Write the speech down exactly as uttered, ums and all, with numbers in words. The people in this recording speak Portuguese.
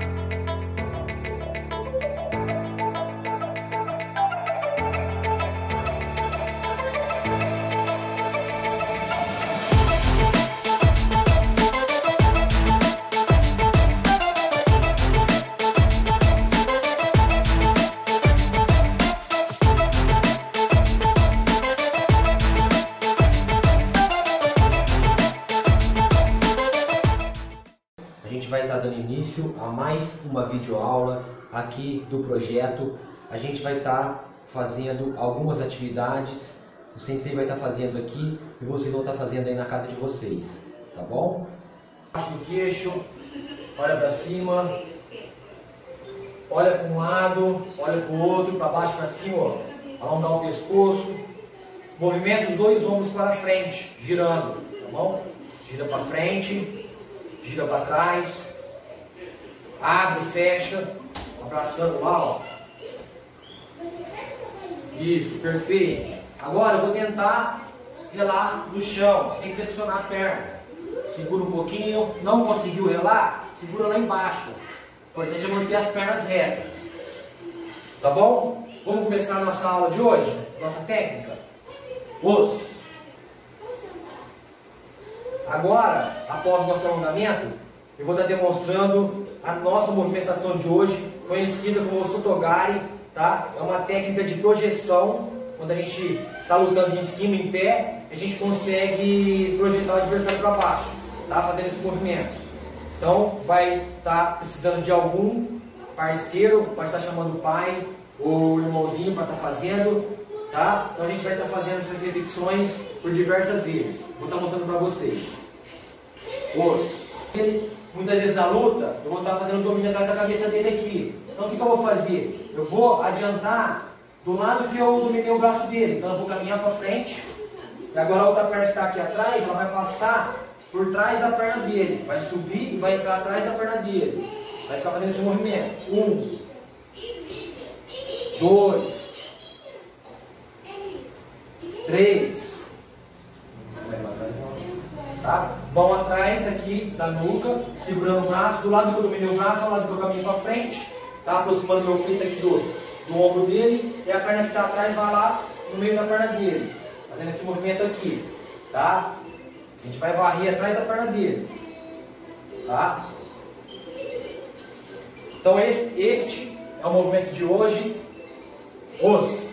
A gente vai estar dando início a mais uma videoaula aqui do projeto. A gente vai estar fazendo algumas atividades, o sensei vai estar fazendo aqui e vocês vão estar fazendo aí na casa de vocês, tá bom? Baixa o queixo, olha para cima, olha para um lado, olha para o outro, para baixo, para cima, ó. Alongar o pescoço, movimenta os dois ombros para frente, girando, tá bom? Gira para frente. Gira para trás, abre, fecha, abraçando lá, ó. Isso, perfeito. Agora eu vou tentar relar no chão, sem flexionar a perna. Segura um pouquinho, não conseguiu relar, segura lá embaixo. O importante é manter as pernas retas. Tá bom? Vamos começar a nossa aula de hoje, nossa técnica. Os. Agora, após o nosso alongamento, eu vou estar demonstrando a nossa movimentação de hoje, conhecida como Osotogari, tá? É uma técnica de projeção, quando a gente está lutando em cima, em pé, a gente consegue projetar o adversário para baixo, tá? Fazendo esse movimento. Então, vai estar precisando de algum parceiro, pode estar chamando o pai ou o irmãozinho para estar fazendo, tá? Então a gente vai estar fazendo essas repetições por diversas vezes. Vou estar mostrando para vocês. Os. Ele, muitas vezes na luta, eu vou estar fazendo o domínio atrás da cabeça dele aqui. Então o que, que eu vou fazer? Eu vou adiantar do lado que eu dominei o braço dele. Então eu vou caminhar para frente. E agora a outra perna que está aqui atrás, ela vai passar por trás da perna dele. Vai subir e vai entrar atrás da perna dele. Vai ficar fazendo esse movimento. Um. Dois. Três. Tá? Mão atrás aqui da nuca, segurando o braço, do lado que eu dominei o braço, ao lado que eu caminho para frente, tá? Aproximando meu peito aqui do, do ombro dele, e a perna que está atrás vai lá no meio da perna dele, fazendo esse movimento aqui, tá? A gente vai varrer atrás da perna dele, tá? Então este, este é o movimento de hoje, os.